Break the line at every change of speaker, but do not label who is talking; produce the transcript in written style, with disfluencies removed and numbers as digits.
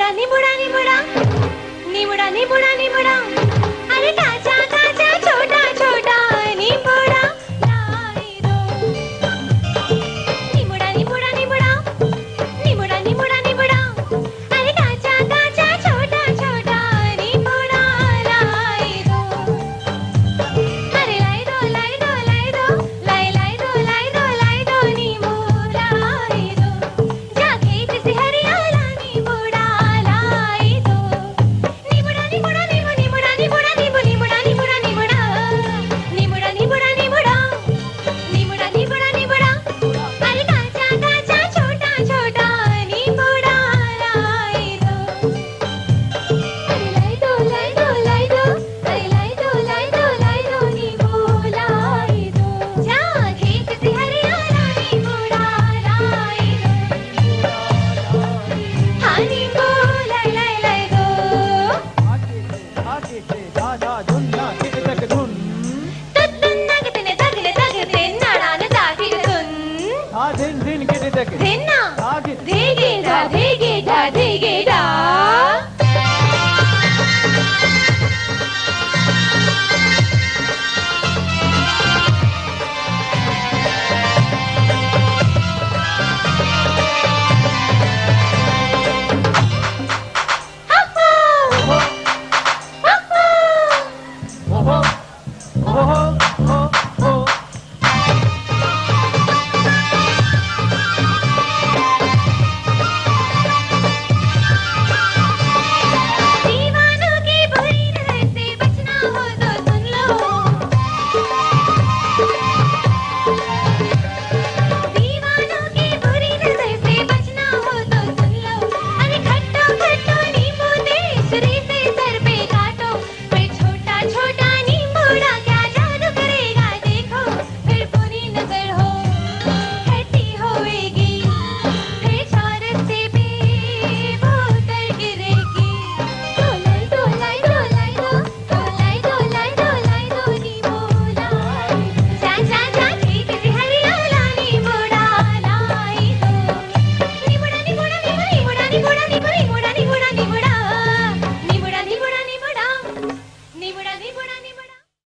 निमुड़ा निमुड़ा निमुड़ा निमुड़ा निमुड़ा अरे काचा काचा छोटा छोटा निमुड़ा लाई दो निमुड़ा निमुड़ा निमुड़ा निमुड़ा निमुड़ा निमुड़ा अरे काचा काचा छोटा छोटा निमुड़ा लाई दो अरे लाई दो लाई दो लाई दो लाई लाई दो लाई दो लाई दो निमुड़ा लाई दो जा खेत से हरियाला निमुड़ा लाई दो निमुड़ा निमुड़ा निमुड़ा निमुड़ा निमुड़ा निमुड़ा निमुड़ा निमुड़ा निमुड़ा निमुड़ा निमुड़ा निमुड़ा निमुड़ा निमुड़ा अरे काचा काचा छोटा छोटा निमुड़ा लाई दो अरे लाई दो लाई दो लाई दो अरे लाई दो लाई दो लाई दो निमुड़ा लाई दो जा खेत से हरियाला निमुड़ा लाई दो हाँ निमुड़ा लाई लाई दो
आगे से दादा धुन्ना किट तक धुन
तत्तन्ना कितने तगले तगते नाड़ा न ताकि धुन
दिन दिन किट तक
धिन्ना